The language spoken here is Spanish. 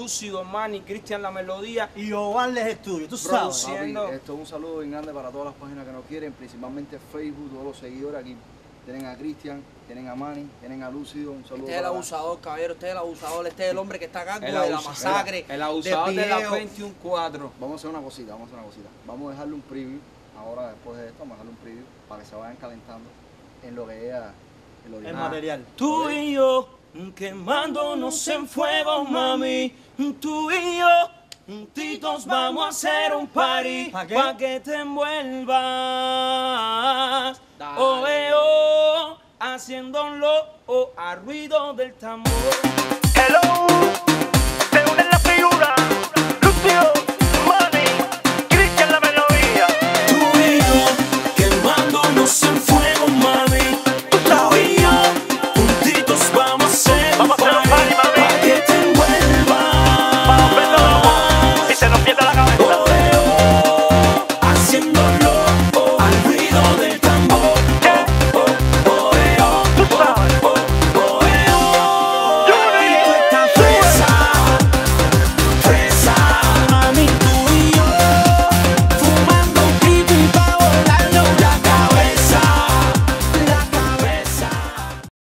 Lúcido, Manny, Cristian La Melodía. Y Ovalles Estudio, tú sabes. Produciendo. Papi, esto es un saludo bien grande para todas las páginas que nos quieren, principalmente Facebook, todos los seguidores aquí. Tienen a Cristian, tienen a Manny, tienen a Lúcido. Un saludo. Este es el abusador, caballero, este es el abusador, este es el hombre que está a cargo de la abusador. masacre. El abusador de la video. 21-4. Vamos a hacer una cosita, Vamos a dejarle un preview, ahora después de esto, vamos a dejarle un preview para que se vayan calentando en lo que es el El original. material. Tú y yo, quemándonos en fuego, mami. Tú y yo, juntitos vamos a hacer un party. ¿Pa' qué? Pa' que te envuelvas. Dale. Oh, haciéndolo a ruido del tambor. Hello.